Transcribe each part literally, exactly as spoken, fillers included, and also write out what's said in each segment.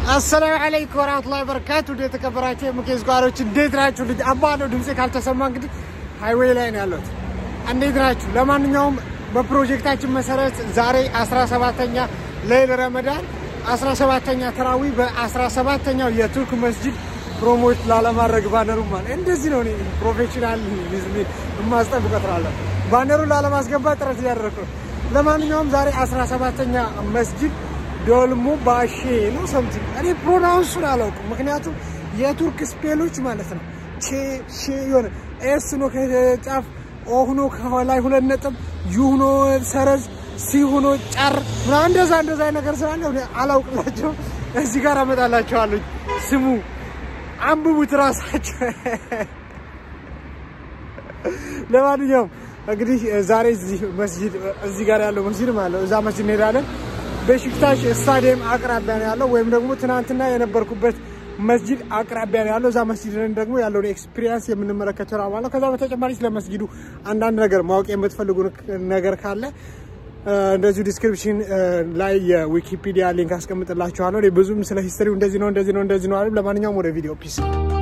السلام عليكم ورحمة الله وبركاته. ديت كبراتي مكيز قارو تديت راجو لج أبانو دمسك هل تسمعن كده هايوي لاين يالوت. أنديت راجو لما نيوم ببروجكتات مسارات زاري أسرع سبعتنيا ليل رمضان أسرع سبعتنيا تراوي بأسرع سبعتنيا يترك مسجد بروموت لالا مرة بانرو مان. إندي زينوني بروفيشنال بيزنس ما استبقى ترالا. بانرو لالا ماسكبا ترى ياركو. لما نيوم زاري أسرع سبعتنيا مسجد دول مو باشي نو سمتي أنا بروناونس نالوكم مكنياتو يا ترك سبيلوش مالتنا شيء شيء يون إس نو كهتاف أو هنو كهوالاي هنا نتم يونو سرز سي هنو شر راندة زاندة زاينا كرسان هنا علاوك لاجو زيكارا مدالا شوالو سمو عمبو بتراس لما نيوم أقدي زاري مسجد زيكارا لو مسجد مالو إذا مسجد نيرانه بشكتاش ستاديوم أقرب بيني الله ويم دعمو تنانتنا ينبركوبت مسجد أقرب بيني الله زا مسجد دعمو يالله إكسبرينس يمن مرة كتير عمله كذا بتجي ماريس لمسجدو عندنا نجار ماوك يمت فلوجون نجار خاله ندزو ديسكريبشن لاي ويكيبيديا لينك هسكم تطلع شوانو ريبزوم مثلا هيستوري وندزينو وندزينو وندزينو عارف لما نيجي موري فيديو بيس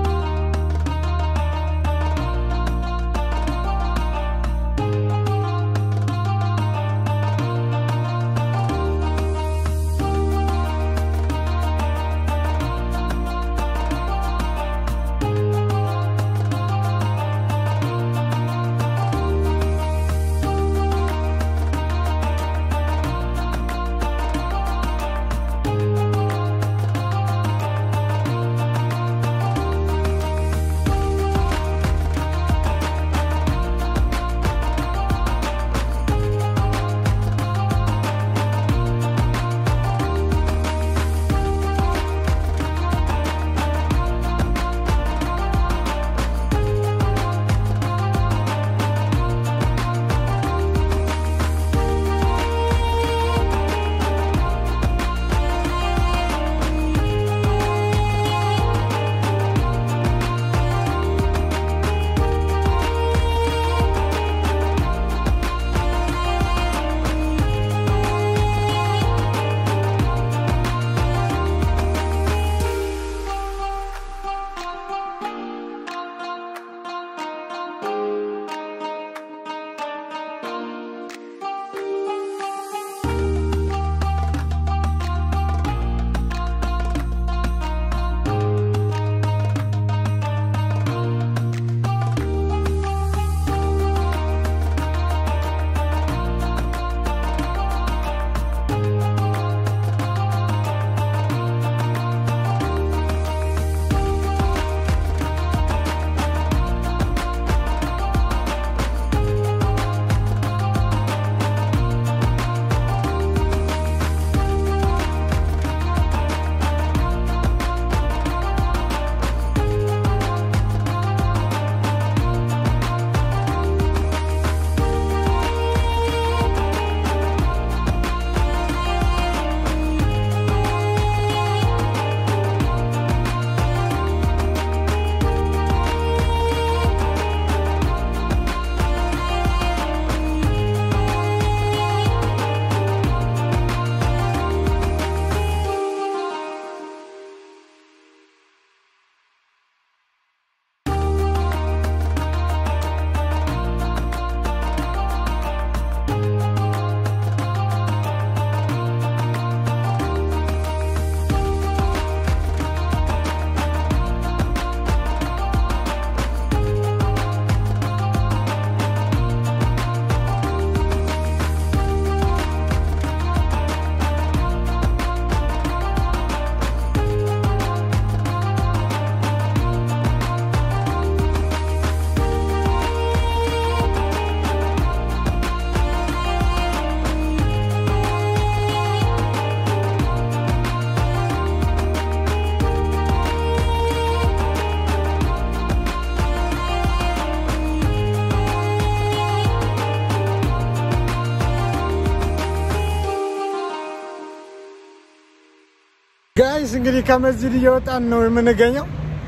guys እንግዲህ ከመስጂድ እየወጣን ነው የምንገኘው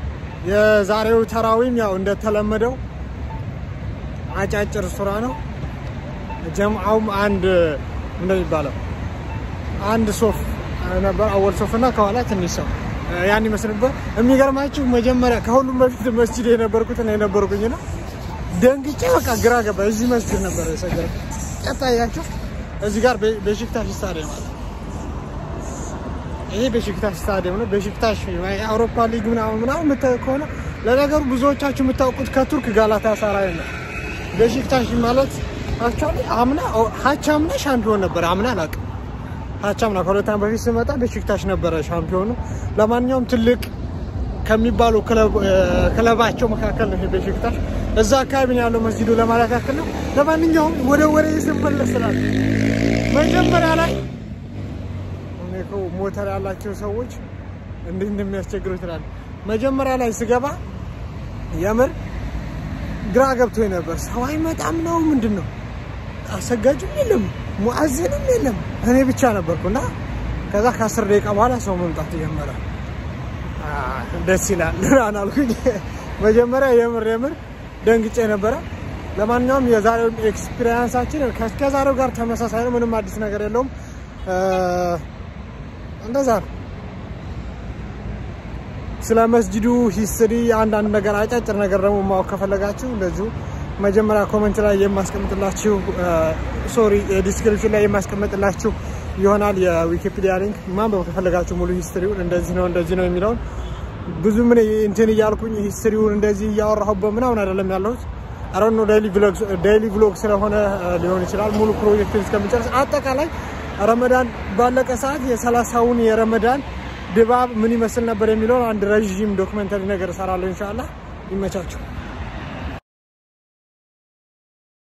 የዛሬው ተራዊም ያው እንደተለመደው አጫጭር ሱራ ነው ጀምዓውም አንድ እንደሚባለው አንድ ሶፍ ነበር አወል ሶፍና ከኋላ ትንሽ ሰው ያን ይመስልበት የሚገርማችሁ መጀመሪያ ከሁሉም በፊት መስጂድ የነበርኩት እና የነበርኩኝና ደንግጬ በቃ ግራ ገባ እዚህ መስጂድ ነበር የሰገድኩት ቀጣያችሁ እዚህ ጋር በሽክታሽ ስታዲየም አለ ይሄ በሽክታሽ ስታዲየም ነው በሽክታሽ የአውሮፓ ሊግ ምናምን ምናምን የምታውቁ ለነገሩ ብዙዎቻችሁ የምታውቁት ከቱርክ ጋላታሳራይ ነው በሽክታሽ ማለት አክቹአሊ አምና ሀቻምና ሻምፒዮን ነበር አምና አላቅ ሀቻምና ከሁለት ዓመት በፊት ሲመጣ በሽክታሽ ነበር ሻምፒዮኑ ለማንኛውም ትልቅ ከሚባሉ ክለብ ክለባቸው መካከል ነው በሽክታሽ እዛ አካባቢ ነው ያለው መስጂዱ ለማለት ያክል ነው ለማንኛውም ወደ ወሬ ስንመለስላል መጀመሪያ ላይ እኔኮ ሞተር ያላቸው ሰዎች እንዴት እንደሚያስቸግሩ ይላል መጀመሪያ ላይ ስገባ የምር ግራ ገብቶኝ ነበር ሰው አይመጣም ነው ምንድነው አሰጋጁም የለም ሙአዚንም የለም እኔ ብቻ ነበርኩና ከዛ ከአስር ደቂቃ በኋላ ሰው መምጣት ጀመረ ደስ ይላል አናልኩኝ መጀመሪያ የምር የምር ደንግጬ ነበር ለማንኛውም የዛሬው ኤክስፒሪየንሳችን ከዛሬው ጋር ተመሳሳይ ነው ምንም አዲስ ነገር የለውም እንደዛ ስለ መስጂዱ ሂስትሪ አንድ አንድ ነገር አጫጭር ነገር ደግሞ ማወቅ ከፈለጋችሁ እንደዚሁ መጀመሪያ ኮሜንት ላይ የማስቀምጥላችሁ ሶሪ ዲስክሪፕሽን ላይ የማስቀምጥላችሁ ይሆናል የዊኪፒዲያ ሊንክ ማንበብ ከፈለጋችሁ ሙሉ ሂስትሪውን እንደዚህ ነው እንደዚህ ነው የሚለው ብዙ ምን እንትን ይያልኩኝ ሂስትሪውን እንደዚህ ያወራሁበት ምናምን አይደለም ያለው አሮን ነው ዴይሊ ቭሎግ ዴይሊ ቭሎግ ስለሆነ ሊሆን ይችላል ሙሉ ፕሮጀክት እስከምጨርስ አጠቃላይ ረመዳን ባለቀ ሰዓት የሰላሳውን የረመዳን ድባብ ምን ይመስል ነበር የሚለው አንድ ረጅም ዶክመንታሪ ነገር ሰራለሁ ኢንሻአላህ ይመቻችሁ